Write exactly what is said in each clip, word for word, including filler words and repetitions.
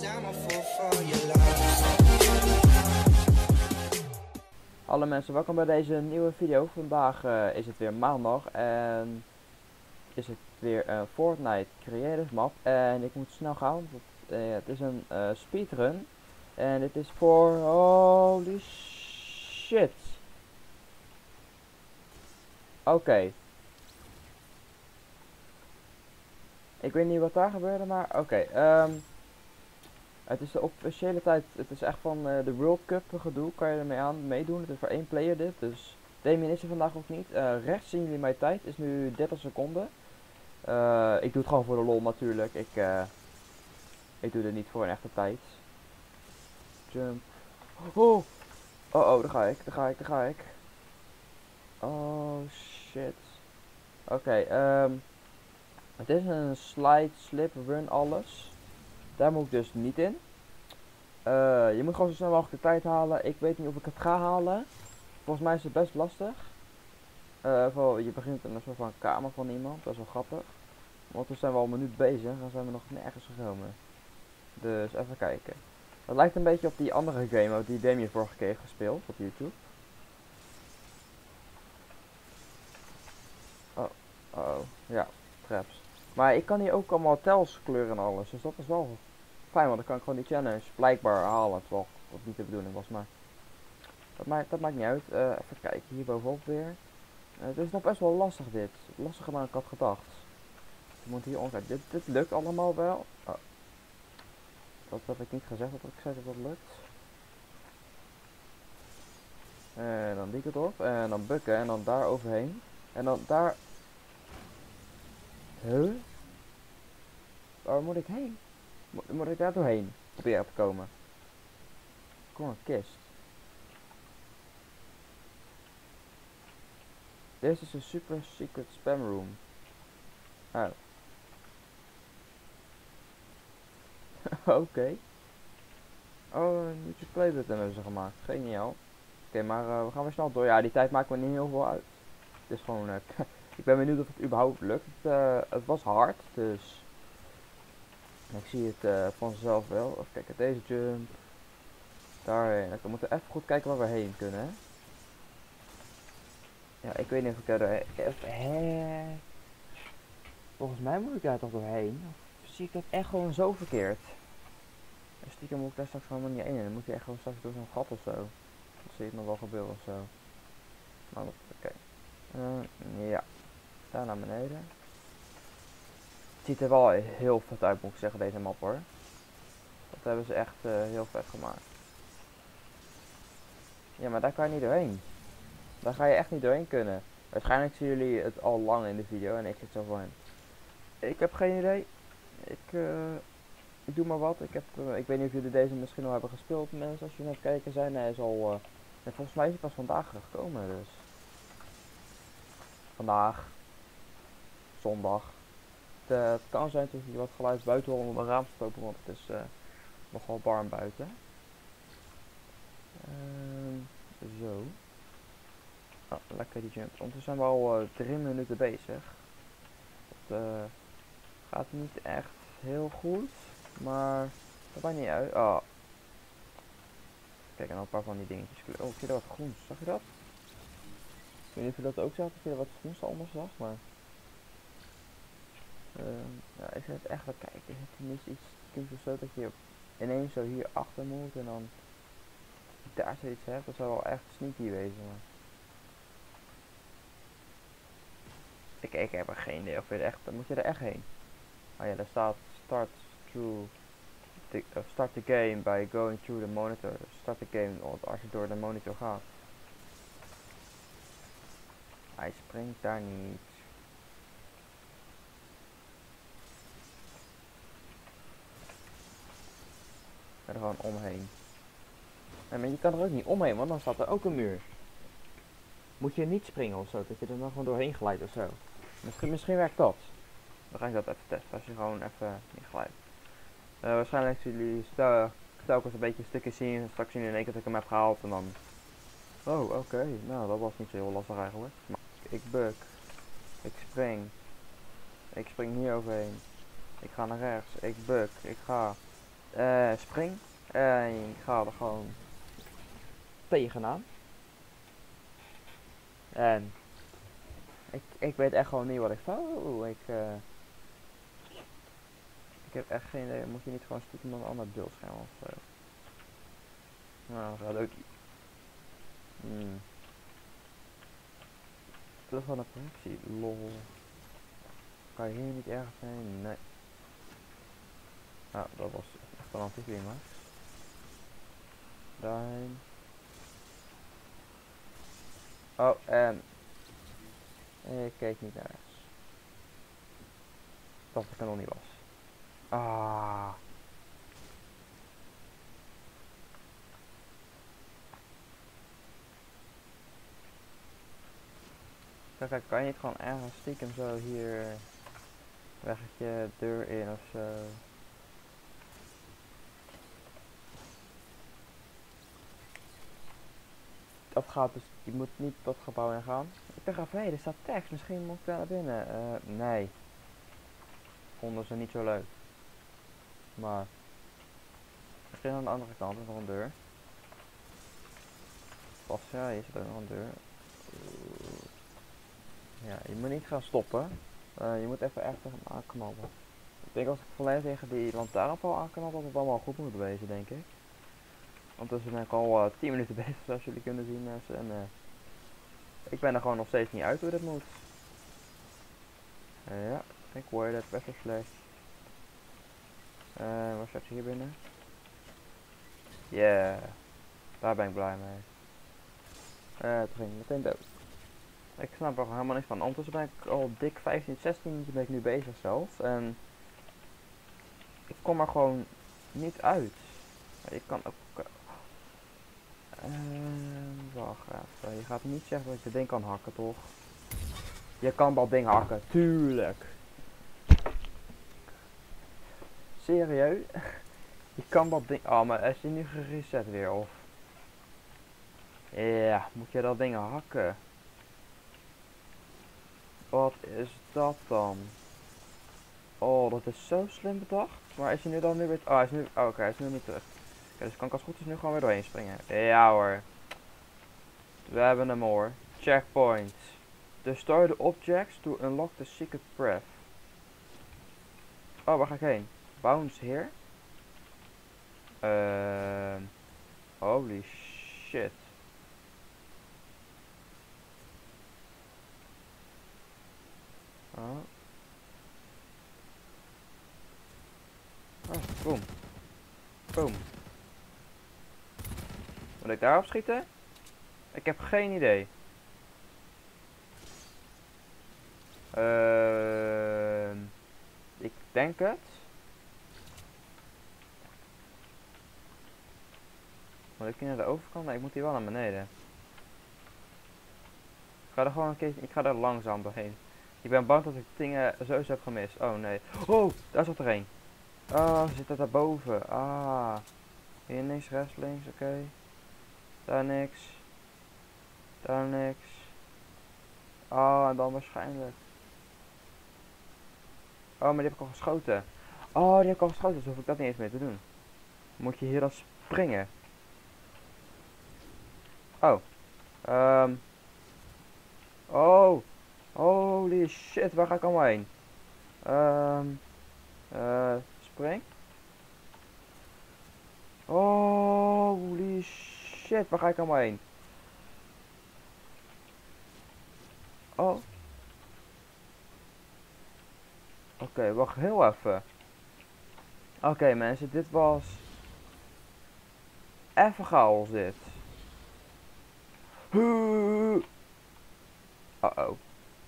Hallo mensen, welkom bij deze nieuwe video. Vandaag uh, is het weer maandag en is het weer een Fortnite Creative Map. En ik moet snel gaan, want uh, het is een uh, speedrun. En dit is voor... holy shit. Oké. Okay. Ik weet niet wat daar gebeurde, maar oké. Okay, um, het is de officiële tijd, het is echt van uh, de World Cup gedoe, kan je ermee aan meedoen. Het is voor één player dit, dus Damien is er vandaag ook niet. Uh, rechts zien jullie mijn tijd, is nu dertig seconden. Uh, ik doe het gewoon voor de lol natuurlijk, ik, uh, ik doe het niet voor een echte tijd. Jump. Oh, oh, oh, daar ga ik, daar ga ik, daar ga ik. Oh shit. Oké, okay, um, het is een slide, slip, run, alles. Daar moet ik dus niet in. Uh, je moet gewoon zo snel mogelijk de tijd halen. Ik weet niet of ik het ga halen. Volgens mij is het best lastig. Uh, voor, je begint in een soort van kamer van iemand. Dat is wel grappig. Want we zijn wel een minuut bezig en zijn we nog nergens gekomen. Dus even kijken. Het lijkt een beetje op die andere game die Damien vorige keer heeft gespeeld op YouTube. Oh, uh oh, ja, traps. Maar ik kan hier ook allemaal tels kleuren en alles. Dus dat is wel fijn, want dan kan ik gewoon die challenge blijkbaar halen. Terwijl dat niet de bedoeling was, maar dat maakt, dat maakt niet uit. Uh, even kijken, hier bovenop weer. Uh, het is nog best wel lastig dit. Lastiger dan ik had gedacht. Je moet hier omkijken. Dit, dit lukt allemaal wel. Oh. Dat heb ik niet gezegd, dat ik zei dat dat lukt. En dan die kant op. En dan bukken. En dan daar overheen. En dan daar. Huh? Waar moet ik heen? Mo moet ik daar doorheen? Proberen te komen. Kom een kist. Dit is een super secret spam room. Oh. Oké. Okay. Oh, een YouTube playbutton hebben ze gemaakt. Geniaal. Oké, okay, maar uh, we gaan weer snel door. Ja, die tijd maakt me niet heel veel uit. Het is gewoon... Uh, ik ben benieuwd of het überhaupt lukt. Het, uh, het was hard, dus... Ik zie het uh, vanzelf wel. Even kijken, deze jump. Daarheen. We moeten even goed kijken waar we heen kunnen, hè. Ja, ik weet niet of ik daar doorheen... Volgens mij moet ik daar toch doorheen. Of zie ik dat echt gewoon zo verkeerd? Stiekem moet ik daar straks gewoon niet in. Dan moet je echt gewoon straks door zo'n gat of zo. Dan zie je het nog wel gebeuren of zo. Maar oké. Okay. Uh, ja. Daar naar beneden. Het ziet er wel heel vet uit, moet ik zeggen, deze map hoor. Dat hebben ze echt uh, heel vet gemaakt. Ja, maar daar kan je niet doorheen. Daar ga je echt niet doorheen kunnen. Waarschijnlijk zien jullie het al lang in de video en ik zit zo van... Ik heb geen idee. Ik, uh, ik doe maar wat. Ik, heb, uh, ik weet niet of jullie deze misschien al hebben gespeeld, mensen. Als jullie aan het kijken zijn, hij is al... Uh, en volgens mij is hij pas vandaag gekomen, dus... Vandaag. Zondag. Het, uh, het kan zijn dat je wat geluid buiten hoort om mijn raam te stopen, want het is uh, nogal warm buiten. Uh, zo. Oh, lekker die jump. Ondertussen zijn we al uh, drie minuten bezig. Het uh, gaat niet echt heel goed, maar dat maakt niet uit. Oh. Kijk, en dan een paar van die dingetjes. Oh, ik zie er wat groens. Zag je dat? Ik weet niet of je dat ook zag, of je er wat groens anders zag, maar... Uh, ja, ik zit echt wel kijken. Is het tenminste iets typisch of zo dat je ineens zo hier achter moet en dan daar zoiets hebt? Dat zou wel echt sneaky wezen, maar... Ik, ik heb er geen idee of je er echt... Dan moet je er echt heen. Oh ja, daar staat start through... The, uh, start the game by going through the monitor. Start the game als je door de monitor gaat. Hij springt daar niet. Ik ga er gewoon omheen. Nee, maar je kan er ook niet omheen, want dan staat er ook een muur. Moet je niet springen of zo, dat je er dan gewoon doorheen glijdt of zo. Misschien, misschien werkt dat. Dan ga ik dat even testen, als je gewoon even niet glijdt. Uh, waarschijnlijk zullen jullie stel, telkens een beetje stukken zien. En straks zien jullie in één keer dat ik hem heb gehaald en dan... Oh, oké. Okay. Nou, dat was niet zo heel lastig eigenlijk. Maar ik buk. Ik spring. Ik spring hier overheen. Ik ga naar rechts. Ik buk. Ik ga. Uh, spring. En ik ga er gewoon tegenaan. En ik, ik weet echt gewoon niet wat ik vouw. Ik, uh, ik heb echt geen idee. Moet je niet gewoon stiekem op een ander beeldscherm of uh. Nou, dat gaat ook niet. Hmm. Terug van de projectie. Lol. Kan je hier niet ergens heen? Nee. Nou, dat was echt een anticlimax. Daarheen. Oh, en ik keek niet naar rechts. Dat ik er nog niet was. Ah. Kijk, kijk, kan je niet gewoon ergens stiekem zo hier weggetje deur in of zo? Dat gaat dus, je moet niet dat gebouw in gaan. Ik dacht even, hé, er staat tekst, misschien moet ik daar naar binnen. Uh, nee. Vonden ze niet zo leuk. Maar misschien aan de andere kant is nog een deur. Pas, ja, hier zit ook nog een deur. Ja, je moet niet gaan stoppen. Uh, je moet even echt tegen hem aanknallen. Ik denk als ik volledig tegen die lantaarnpaal aanknal, dat het allemaal goed moet wezen, denk ik. Ondertussen ben ik al uh, tien minuten bezig, zoals jullie kunnen zien, mensen. En uh, ik ben er gewoon nog steeds niet uit hoe dit moet. Uh, ja, ik hoor dat best wel slecht. Uh, waar staat ze hier binnen? Yeah, daar ben ik blij mee. Uh, het ging meteen dood. Ik snap er helemaal niks van. Ondertussen ben ik al dik vijftien, zestien minuten ben ik nu bezig zelfs. En ik kom er gewoon niet uit. Je kan ook... Uh, wacht even. Je gaat niet zeggen dat je ding kan hakken, toch? Je kan dat ding hakken, tuurlijk. Serieus? Je kan dat ding... Oh, maar is die nu gereset weer, of? Ja, moet je dat ding hakken? Wat is dat dan? Oh, dat is zo slim bedacht. Maar is hij nu dan nu weer... Oh, hij is nu... Oh, oké, okay, hij is nu niet terug. Oké, okay, dus kan ik als het goed is nu gewoon weer doorheen springen. Ja hoor. We hebben hem hoor. Checkpoint. Destroy the objects to unlock the secret path. Oh, waar ga ik heen? Bounce here. Uh, holy shit. Oh. Oh, boom. Boom. Moet ik daarop schieten? Ik heb geen idee. Uh, ik denk het. Moet ik hier naar de overkant? Nee, ik moet hier wel naar beneden. Ik ga er gewoon een keertje, ik ga er langzaam doorheen. Ik ben bang dat ik dingen sowieso heb gemist. Oh nee. Oh, daar zat er een. Oh, ze zit daar boven. Ah. Hier niks, rechts, links, oké. Okay. Daar niks. Daar niks. Ah, en dan waarschijnlijk. Oh, maar die heb ik al geschoten. Oh, die heb ik al geschoten, dus hoef ik dat niet eens meer te doen. Moet je hier dan springen? Oh. Um. Oh. Holy shit, waar ga ik allemaal heen? Um. Uh, spring. Holy shit, waar ga ik allemaal heen? Oh. Oké, okay, wacht heel even. Oké okay, mensen, dit was... Even chaos dit. Uh oh.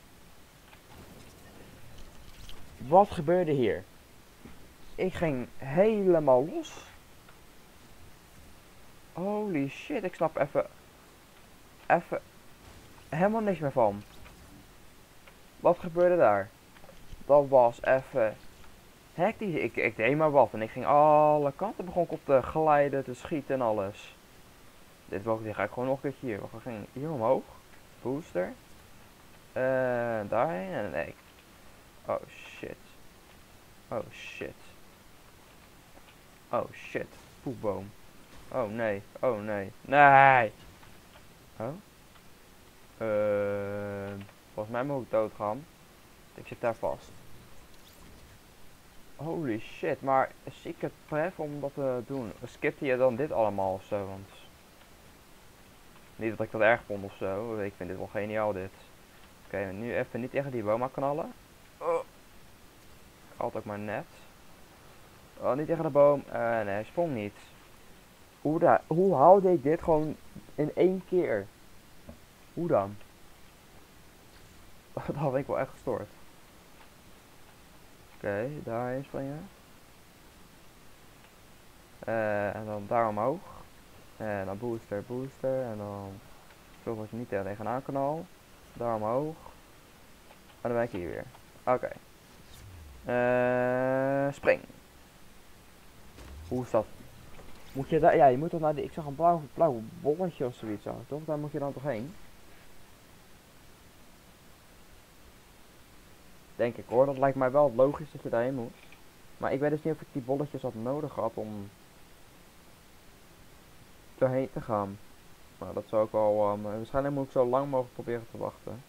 Wat gebeurde hier? Ik ging helemaal los. Holy shit, ik snap even... Even... Helemaal niks meer van. Wat gebeurde daar? Dat was even... hectisch. Ik, ik deed maar wat en ik ging alle kanten. Begon ik op te glijden, te schieten en alles. Dit, dit ga ik gewoon nog een keertje hier. We gaan hier omhoog. Booster. En uh, daarheen en nee. Oh shit. Oh shit. Oh shit, poepboom. Oh nee, oh nee, nee. Oh? Uh, volgens mij moet ik doodgaan. Ik zit daar vast. Holy shit, maar zie ik het pref om dat te doen? Skipte je dan dit allemaal ofzo? Want niet dat ik dat erg vond ofzo. Ik vind dit wel geniaal dit. Oké, okay, nu even niet tegen die boom knallen. Oh. Altijd ook maar net. Oh, niet tegen de boom. Uh, nee, hij sprong niet. Hoe, da hoe haalde ik dit gewoon in één keer? Hoe dan? Dat had ik wel echt gestoord. Oké, okay, daarheen springen. Uh, en dan daar omhoog. En dan booster, booster. En dan zorg dat je niet tegenaan kan al. Daar omhoog. En dan ben ik hier weer. Oké. Okay. Uh, spring. Hoe is dat? Moet je daar, ja, je moet toch naar die, ik zag een blauw, blauw bolletje of zoiets, toch? Daar moet je dan toch heen? Denk ik hoor, dat lijkt mij wel logisch dat je daarheen moet. Maar ik weet dus niet of ik die bolletjes had nodig had om daarheen te gaan. Nou, dat zou ik wel, um, waarschijnlijk moet ik zo lang mogelijk proberen te wachten.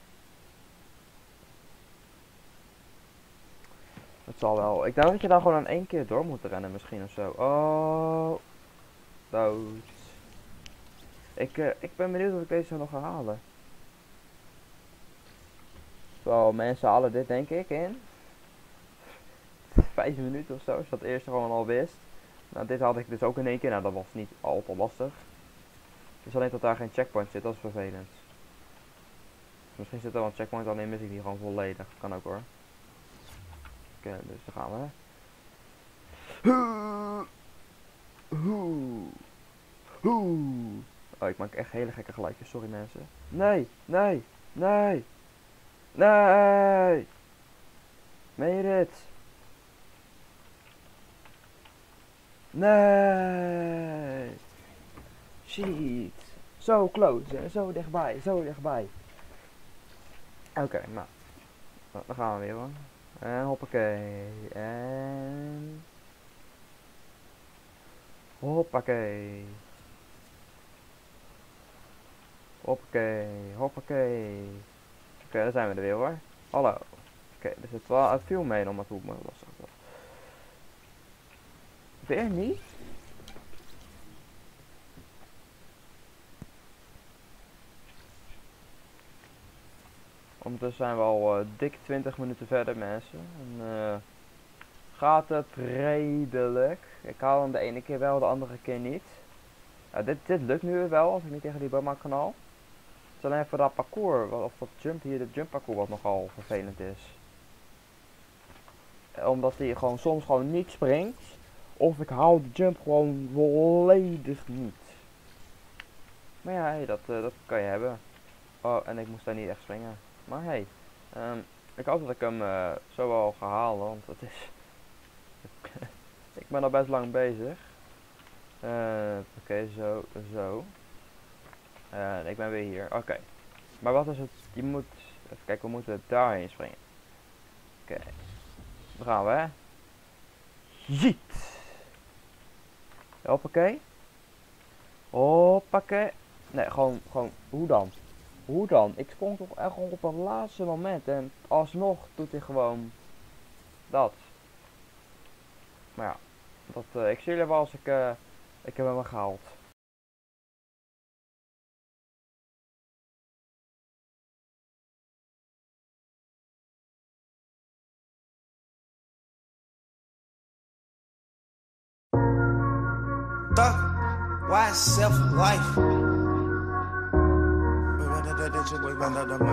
Dat zal wel. Ik denk dat je daar gewoon aan één keer door moet rennen misschien of zo. Oh. Dood. Ik, uh, ik ben benieuwd of ik deze nog ga halen. Zo, mensen halen dit denk ik in vijf minuten of zo, als dat eerste gewoon al wist. Nou, dit had ik dus ook in één keer. Nou, dat was niet al te lastig. Het is alleen dat daar geen checkpoint zit, dat is vervelend. Misschien zit er wel een checkpoint, alleen mis ik die gewoon volledig. Kan ook hoor. Oké, okay, dus dan gaan we. Oh, ik maak echt hele gekke geluidjes, sorry mensen. Nee, nee, nee. Nee! Meen je dit? Nee! Shit! Zo close, hè? Zo dichtbij, zo dichtbij. Oké, okay, nou. Dan gaan we weer hoor. En hoppakee. En... Hoppakee. Hoppakee, hoppakee. Oké, okay, daar zijn we er weer hoor. Hallo. Oké, okay, dus het, wel, het viel mee om het hoe me lastig was. Weer niet? Ondertussen zijn we al uh, dik twintig minuten verder mensen. En, uh, gaat het redelijk. Ik haal hem de ene keer wel, de andere keer niet. Uh, dit, dit lukt nu wel als ik niet tegen die boom knal. Het is alleen even dat parcours, of dat jump hier, de jump parcours wat nogal vervelend is. Omdat hij gewoon soms gewoon niet springt. Of ik haal de jump gewoon volledig niet. Maar ja, hey, dat, uh, dat kan je hebben. Oh, en ik moest daar niet echt springen. Maar hey, um, ik hoop dat ik hem uh, zo wel ga halen, want het is... ik ben al best lang bezig. Uh, Oké, okay, zo, zo. Uh, ik ben weer hier, oké. Okay. Maar wat is het, je moet, even kijken, we moeten daarheen springen. Oké, okay. Dan gaan we hè. Jeet. Hoppakee. Hoppakee. Nee, gewoon, gewoon, hoe dan? Hoe dan? Ik sprong toch echt op het laatste moment en alsnog doet hij gewoon dat. Maar ja, dat, uh, ik zie jullie wel als ik, uh, ik heb hem gehaald. Why self life?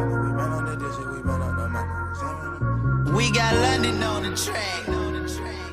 We got London on the track.